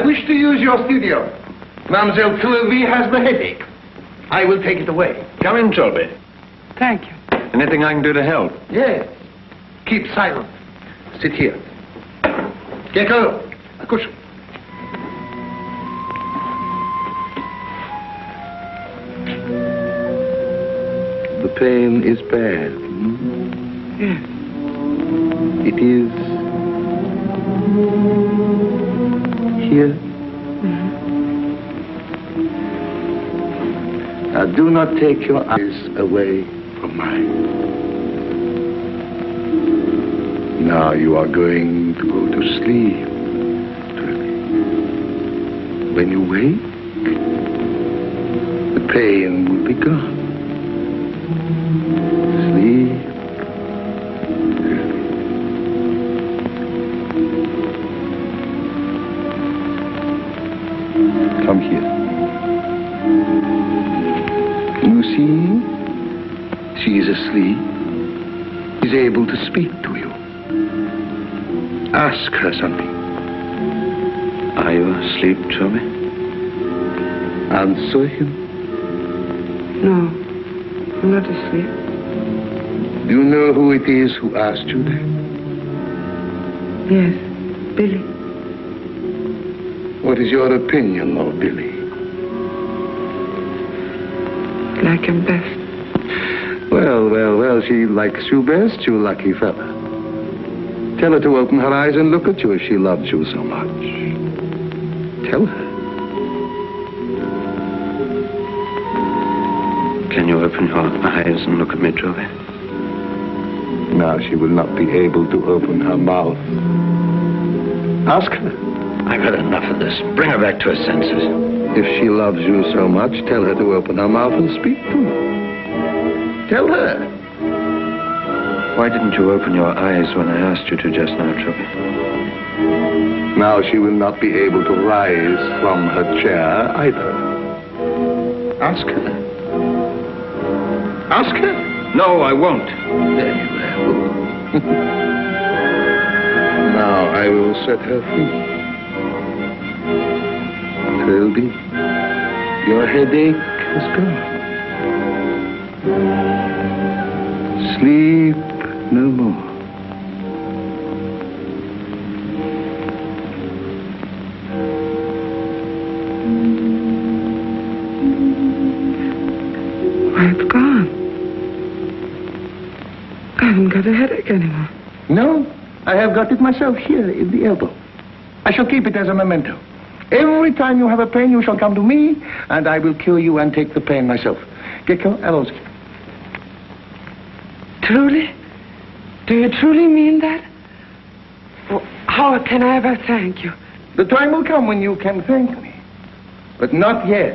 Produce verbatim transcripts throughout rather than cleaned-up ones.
wish to use your studio. Mademoiselle Trilby has the headache. I will take it away. Come in, Trilby. Thank you. Anything I can do to help? Yes. Keep silent. Sit here. Gecko, a cushion. The pain is bad. Hmm? Yes. It is here. Mm-hmm. Now, do not take your eyes away from mine. Now you are going to go to sleep. When you wake, the pain will be gone. Sleep. Come here. You see, she is asleep. She's able to speak to you. Ask her something. Are you asleep, Trilby? Answer him. No, I'm not asleep. Do you know who it is who asked you that? Yes, Billy. What is your opinion of Billy? Like him best. Well, well, well, she likes you best, you lucky fella. Tell her to open her eyes and look at you if she loves you so much. Tell her. Can you open your eyes and look at me, Trilby? Now she will not be able to open her mouth. Ask her. I've had enough of this. Bring her back to her senses. If she loves you so much, tell her to open her mouth and speak to you. Tell her. Why didn't you open your eyes when I asked you to just now, Trilby? Now she will not be able to rise from her chair either. Ask her. Ask her. No, I won't. Very well. Now I will set her free. Trilby, your headache is gone. Sleep no more. Why, it's gone. I haven't got a headache anymore. No, I have got it myself here in the elbow. I shall keep it as a memento. Every time you have a pain, you shall come to me, and I will cure you and take the pain myself. Gecko, Alonso. Truly? Do you truly mean that? Well, how can I ever thank you? The time will come when you can thank me, but not yet.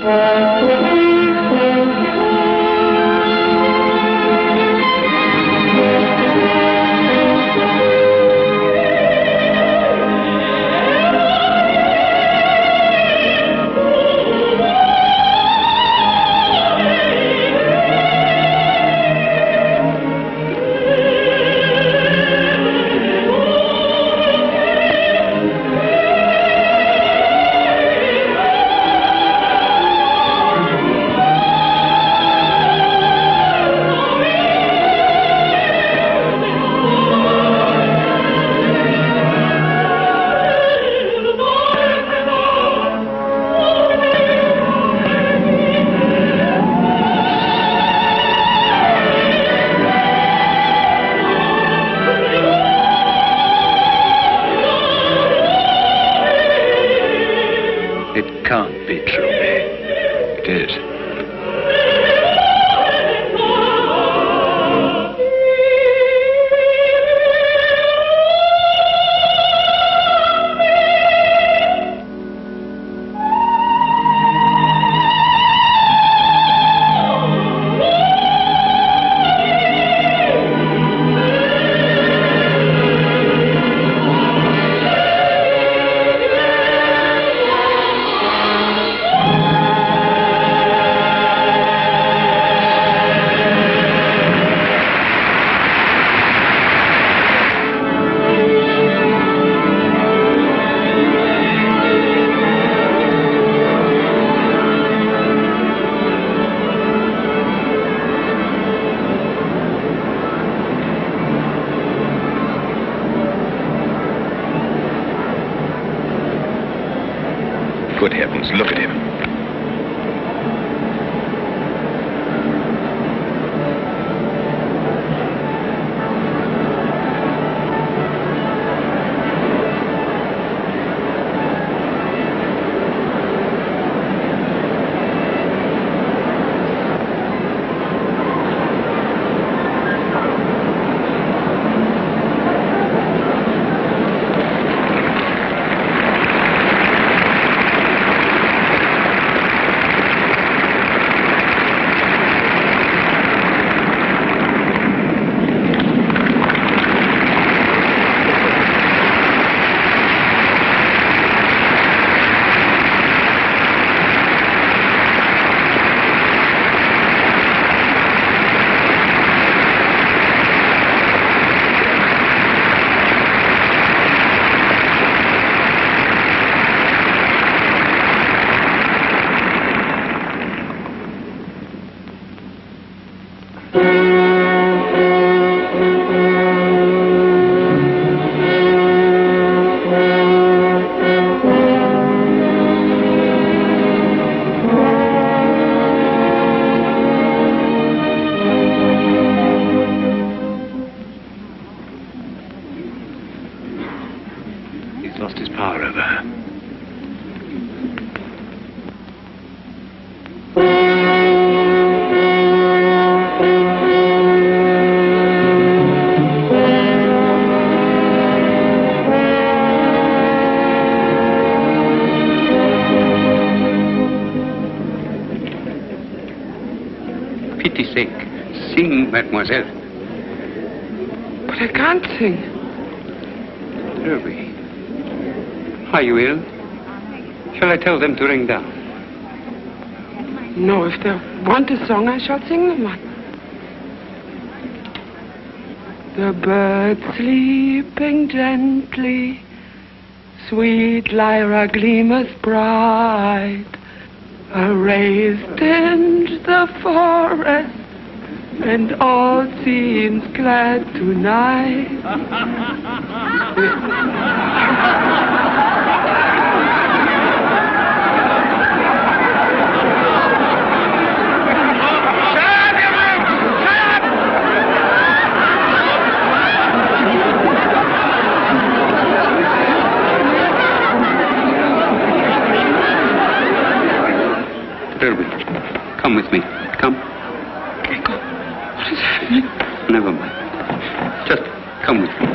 Can't be Trilby. It is. Good heavens, look at him. Lost his power over her. Pity's sake, sing, mademoiselle. But I can't sing. Trilby. Are you ill? Shall I tell them to ring down? No, if they want a song, I shall sing them one. The bird sleeping gently, sweet lyra gleameth bright, a rays tinge the forest, and all seems glad tonight. Trilby, come with me. Come. What is happening? Never mind. Just come with me.